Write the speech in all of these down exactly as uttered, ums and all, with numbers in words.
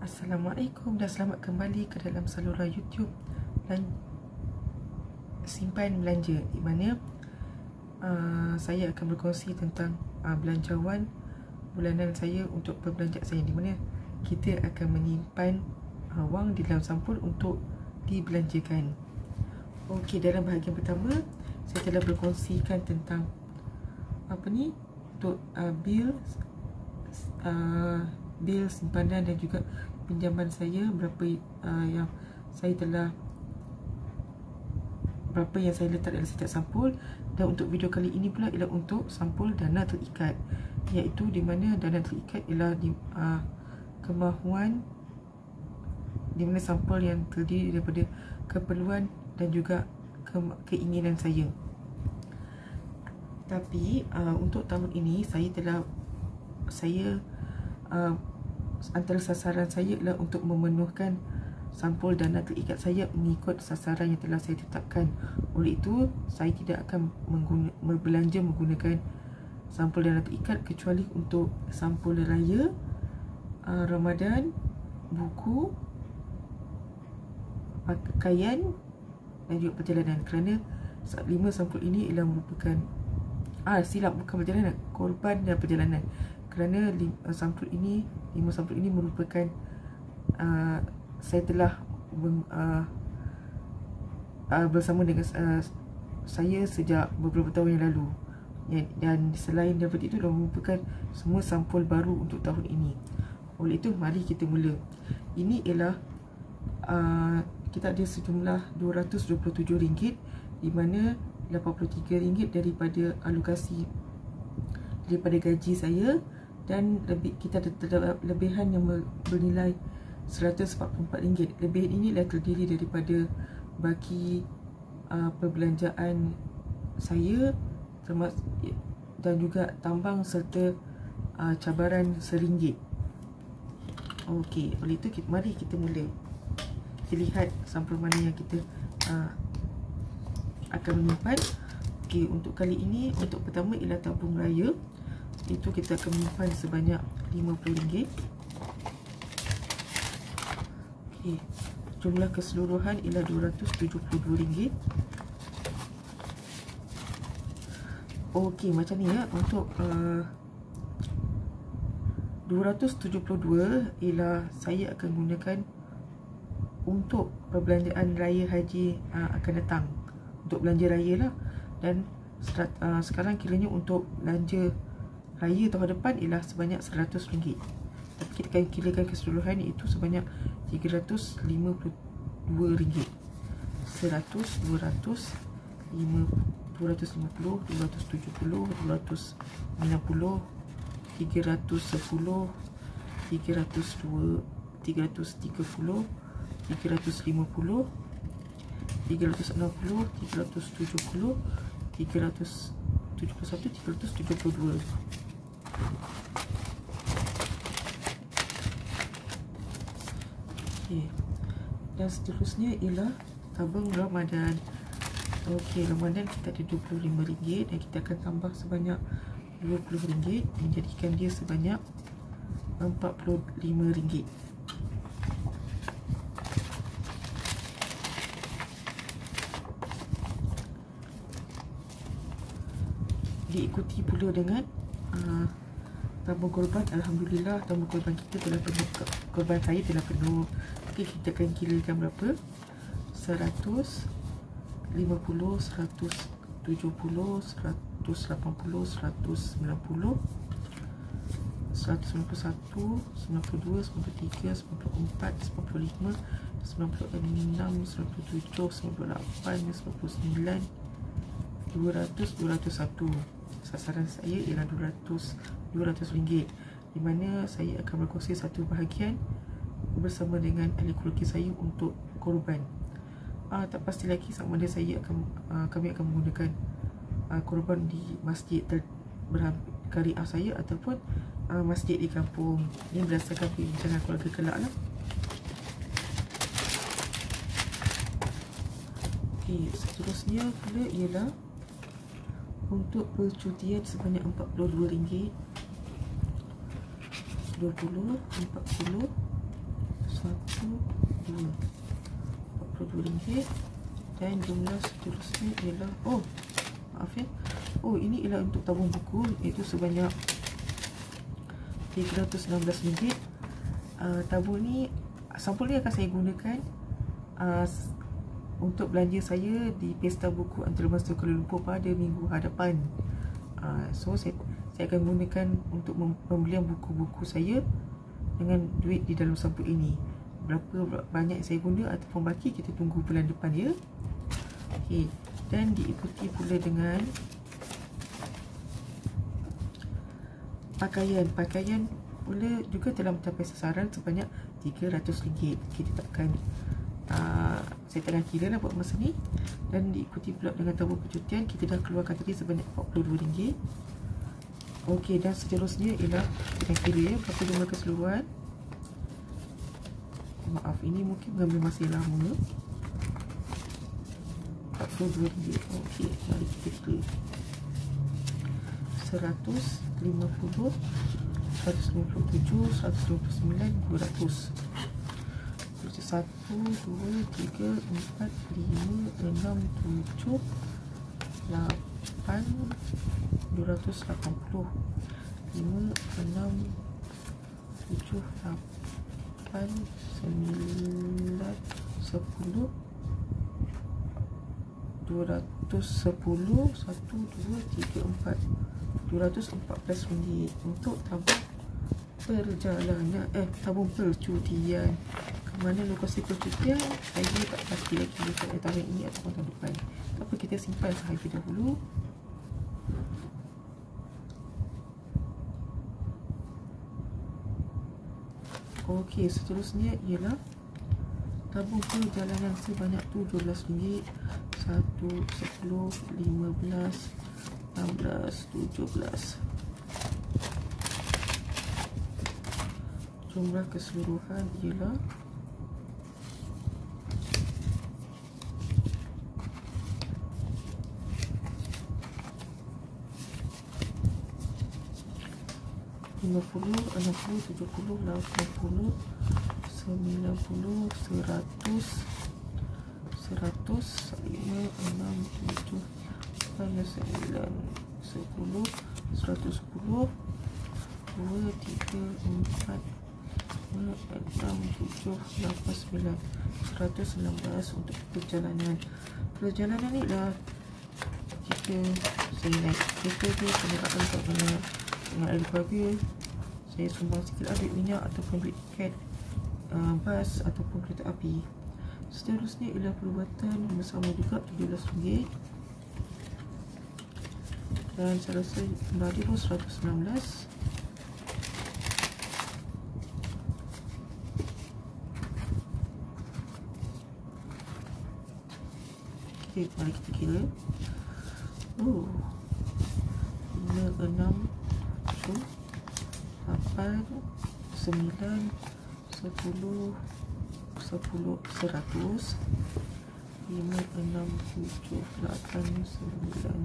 Assalamualaikum dan selamat kembali ke dalam saluran YouTube dan simpan belanja, di mana uh, saya akan berkongsi tentang uh, belanjawan bulanan saya untuk perbelanjaan saya, di mana kita akan menyimpan uh, wang di dalam sampul untuk dibelanjakan. Okey, dalam bahagian pertama saya telah berkongsikan tentang apa ni untuk uh, bil uh, bil simpanan dan juga pinjaman saya, berapa uh, yang saya telah berapa yang saya letak dalam setiap sampul. Dan untuk video kali ini pula ialah untuk sampul dana terikat, iaitu di mana dana terikat ialah di, uh, kemahuan, di mana sampul yang terdiri daripada keperluan dan juga ke, keinginan saya. Tapi uh, untuk tahun ini saya telah saya uh, antara sasaran saya ialah untuk memenuhkan sampul dana terikat saya mengikut sasaran yang telah saya tetapkan. Oleh itu, saya tidak akan mengguna, berbelanja menggunakan sampul dana terikat kecuali untuk sampul raya, uh, Ramadan, buku, pakaian dan juga perjalanan. Kerana lima sampul ini ialah merupakan Ah silap, bukan perjalanan, korban dan perjalanan. Kerana lima sampul ini, lima sampul ini merupakan uh, saya telah uh, uh, bersama dengan uh, saya sejak beberapa tahun yang lalu. Dan selain daripada itu, dah merupakan semua sampul baru untuk tahun ini. Oleh itu, mari kita mula. Ini ialah uh, kita ada sejumlah dua ratus dua puluh tujuh ringgit, di mana lapan puluh tiga ringgit daripada alokasi daripada gaji saya, dan lebih kita ada terdapat lebihan yang bernilai seratus empat puluh empat ringgit. Lebihan ini adalah terdiri daripada baki uh, perbelanjaan saya termasuk dan juga tambang serta uh, cabaran seringgit. Okey, oleh itu kita, mari kita mula. Kita lihat sampul mana yang kita uh, akan menyimpan. Okey, untuk kali ini, untuk pertama ialah tabung raya. Itu kita akan menyimpan sebanyak lima puluh ringgit. Okey, jumlah keseluruhan ialah dua ratus tujuh puluh dua ringgit. Okey, macam ni ya. Untuk uh, dua ratus tujuh puluh dua ialah saya akan gunakan untuk perbelanjaan raya haji uh, akan datang, untuk belanja raya lah. Dan uh, sekarang kiranya untuk belanja raya tahun depan ialah sebanyak seratus ringgit. Tapi kita akan kirakan keseluruhan, iaitu sebanyak tiga ratus lima puluh dua ringgit. Seratus, dua ratus lima, dua ratus lima puluh, dua ratus tujuh puluh, dua ratus sembilan puluh, tiga ratus sepuluh, tiga ratus dua, tiga ratus tiga puluh, tiga ratus lima puluh, tiga ratus enam puluh, tiga ratus tujuh puluh, tiga ratus tujuh puluh satu, tiga ratus tujuh puluh dua. Okey. Dan seterusnya ialah tabung Ramadan. Okey, Ramadan kita ada dua puluh lima ringgit dan kita akan tambah sebanyak dua puluh ringgit, menjadikan dia sebanyak empat puluh lima ringgit. Diikuti pula dengan uh, tabung korban. Alhamdulillah, tabung korban kita telah penuh, korban saya telah penuh. Okey, kita akan kirakan berapa. Seratus lima puluh, seratus tujuh puluh, seratus lapan puluh, seratus sembilan puluh, seratus sembilan puluh satu, sembilan puluh dua, sembilan puluh tiga, sembilan puluh empat, sembilan puluh lima, sembilan puluh enam, sembilan puluh tujuh, sembilan puluh lapan, sembilan puluh sembilan, dua ratus, dua ratus satu. Sasaran saya ialah dua ratus, dua ratus ringgit, di mana saya akan berkongsi satu bahagian bersama dengan ahli keluarga saya untuk korban. Ah, tak pasti lagi sama ada saya akan uh, kami akan menggunakan uh, korban di masjid berkariah saya ataupun uh, masjid di kampung. Ini berdasarkan perbincangan keluarga kelak lah. Okey, seterusnya pula ialah untuk percutian sebanyak empat puluh dua ringgit. Dua puluh, empat puluh, satu, dua. Empat puluh dua ringgit. Dan jumlah seterusnya ialah, oh maaf ya, oh ini ialah untuk tabung buku, iaitu sebanyak tiga ratus enam belas ringgit. uh, Tabung ni, sampul ni akan saya gunakan uh, untuk belanja saya di Pesta Buku Antarabangsa Kuala Lumpur pada minggu hadapan. uh, So saya, saya akan gunakan untuk pembelian buku-buku saya dengan duit di dalam sampul ini. Berapa banyak saya guna ataupun baki, kita tunggu bulan depan ya. Okey, dan diikuti pula dengan pakaian. Pakaian pula juga telah mencapai sasaran sebanyak tiga ratus ringgit. Kita takkan uh, saya tengah kira lah buat masa ni. Dan diikuti pula dengan tabung percutian. Kita dah keluarkan tadi sebanyak empat puluh dua ringgit. Okey, dan seterusnya ialah kita kira ya berapa jumlah keseluruhan. Maaf, ini mungkin mengambil masa yang lama. Empat puluh dua ringgit. Okey, mari kita kira. Seratus lima puluh, seratus lima puluh tujuh, seratus lima puluh sembilan, dua ratus. Satu, dua, tiga, empat, lima, enam, tujuh, lapan, dua ratus lapan puluh. Lima, enam, tujuh, lapan, sembilan, sepuluh, dua ratus sepuluh, satu, dua, tiga, empat, dua ratus empat belas ringgit untuk tabung perjalanan, eh tabung percutian. Ke mana lokasi percutian saya tak pasti lagi pada tahun ini atau tahun depan. Apa, kita simpan sahaja dahulu. Okey, seterusnya ialah tabung perjalanan sebanyak tujuh belas ringgit. Satu, sepuluh, lima belas, enam belas, tujuh belas. Jumlah keseluruhan ialah lima puluh, enam puluh, tujuh puluh, lapan puluh, sembilan puluh, seratus, seratus, lima, enam, tujuh, sembilan, sepuluh, seratus sepuluh, dua, tiga, empat, lima, enam, tujuh, lapan, sembilan, seratus sembilan belas untuk perjalanan. Perjalanan ni lah jika saya naik kereta tu, kenderaan tak kena dengan air keluarga, saya sumbang sikit lah duit minyak ataupun duit tiket uh, bas ataupun kereta api. Seterusnya ialah perubatan bersama juga tujuh belas ringgit. Dan saya rasa kembali pun seratus sembilan belas. Okay, mari kita kira. Oh, lima, enam, tujuh, lapan, sembilan, sepuluh, sepuluh, seratus, lima, enam, tujuh, lapan, sembilan,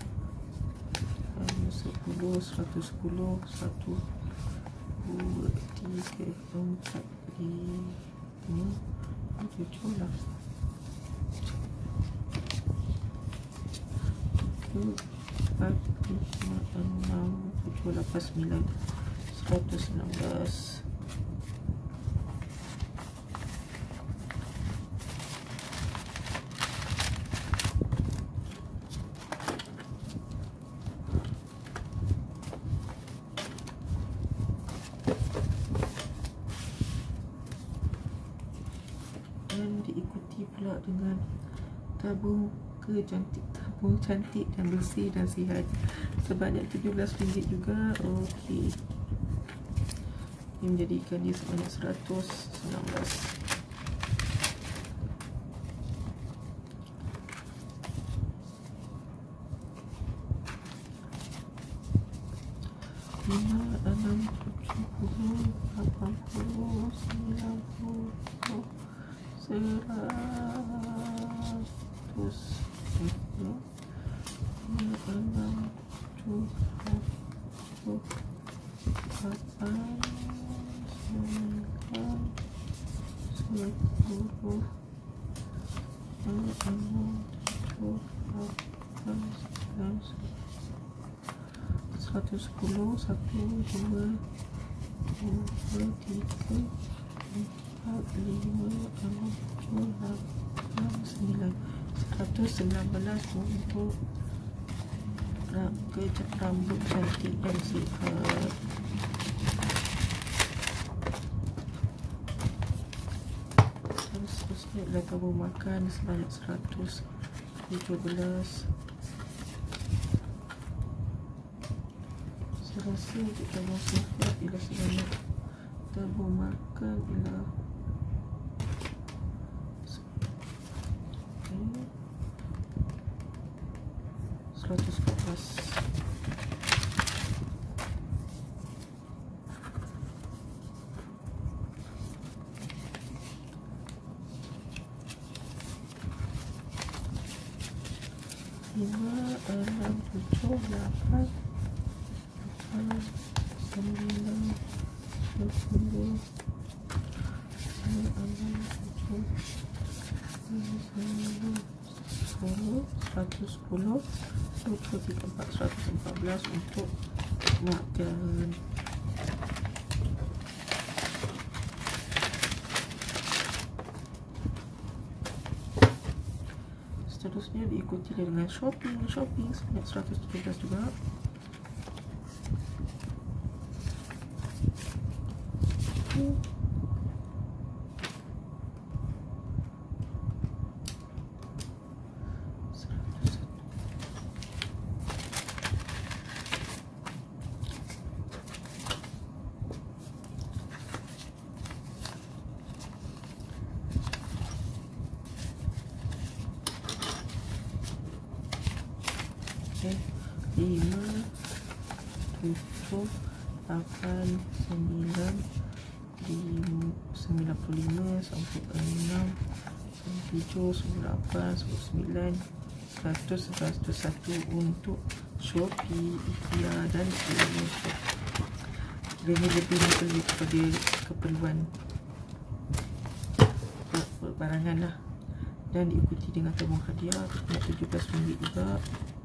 sepuluh, seratus sepuluh, satu, dua, tiga, empat, lima, tujuh, lapan, empat, lima, enam, tujuh, lapan, sembilan, seratus enam belas. Dan diikuti pula dengan tabung kecantik, tabung cantik dan bersih dan sihat sebanyak tujuh belas ringgit juga. Okey, ini menjadikan dia sebanyak seratus sembilan belas. Lima, enam, tujuh puluh, lapan puluh, sembilan puluh, seratus, lima, enam, tujuh, lapan, sembilan, dua puluh enam tujuh lapan sembilan seratus sepuluh satu dua dua tiga empat lima enam tujuh lapan sembilan seratus sembilan belas untuk kecat rambut cantik dan sihat. Seterusnya adalah tabung makan sebanyak seratus tujuh belas. Saya rasa untuk tabung sihat ialah sebanyak tabung makan ialah seratus empat belas. Lima, enam, tujuh, lapan, lapan, sembilan, sepuluh, enam, tujuh, sembilan, sepuluh, seratus sepuluh, dua, tiga, empat, seratus empat belas untuk makan. Seterusnya diikuti dengan shopping shopping sebanyak seratus tujuh belas juga. Hmm. lima, tujuh, lapan, sembilan, sembilan puluh lima, sampai enam, tujuh, lapan, sembilan, seratus, seratus satu untuk Shopee, IKEA dan sebagainya. Ini lebih lebih kepada keperluan barangan lah, dan diikuti dengan tabung hadiah sebanyak tujuh belas ringgit juga.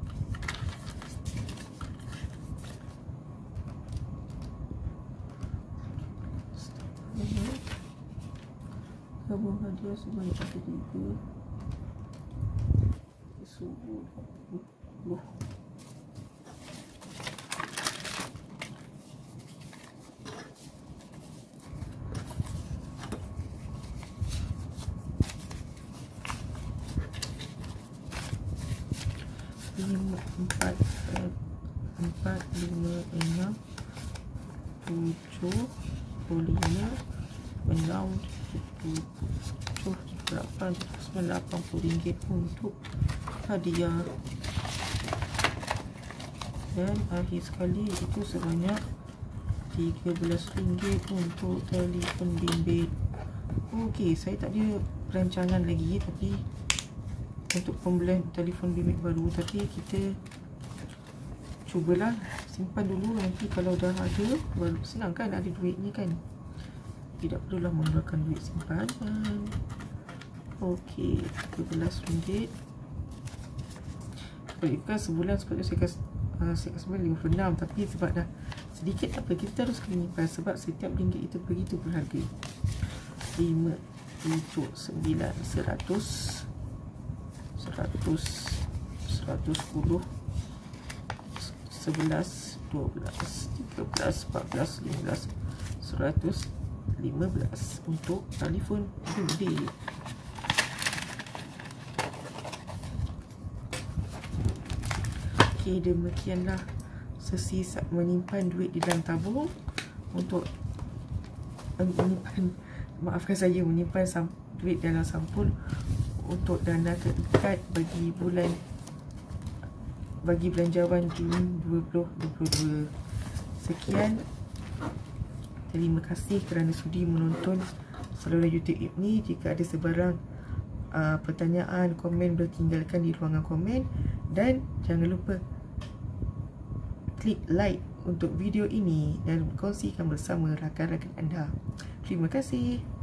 Tabung hadiah sebanyak satu tiga subuh dua puluh. lima, empat, empat, lima, enam, tujuh puluh lima, enam, tujuh, lapan, sembilan, lapan puluh ringgit untuk hadiah. Dan akhir sekali itu sebanyak tiga belas ringgit untuk telefon bimbit. Okey, saya tak ada perancangan lagi tapi untuk pembelian telefon bimbit baru, tapi kita cubalah simpan dulu, nanti kalau dah ada baru. Senang kan, ada duit ni kan, tidak perlulah mengeluarkan duit simpanan. Okey, tiga belas ringgit. Kalau ikutkan sebulan sepatutnya saya kasi uh, saya kasi lima puluh enam, tapi sebab dah sedikit apa, kita terus kena nyimpan sebab setiap ringgit itu begitu berharga. Lima, tujuh, sembilan, seratus, seratus, seratus sepuluh, sebelas, dua belas, tiga belas, empat belas, lima belas, seratus lima belas untuk telefon bimbit. Okey, demikianlah sesi menyimpan duit di dalam tabung untuk menyimpan, maafkan saya, menyimpan duit dalam sampul untuk dana terikat bagi bulan, bagi belanjawan Jun dua ribu dua puluh dua. Sekian, terima kasih kerana sudi menonton saluran YouTube ini. Jika ada sebarang uh, pertanyaan, komen, boleh tinggalkan di ruangan komen. Dan jangan lupa klik like untuk video ini dan kongsikan bersama rakan-rakan anda. Terima kasih.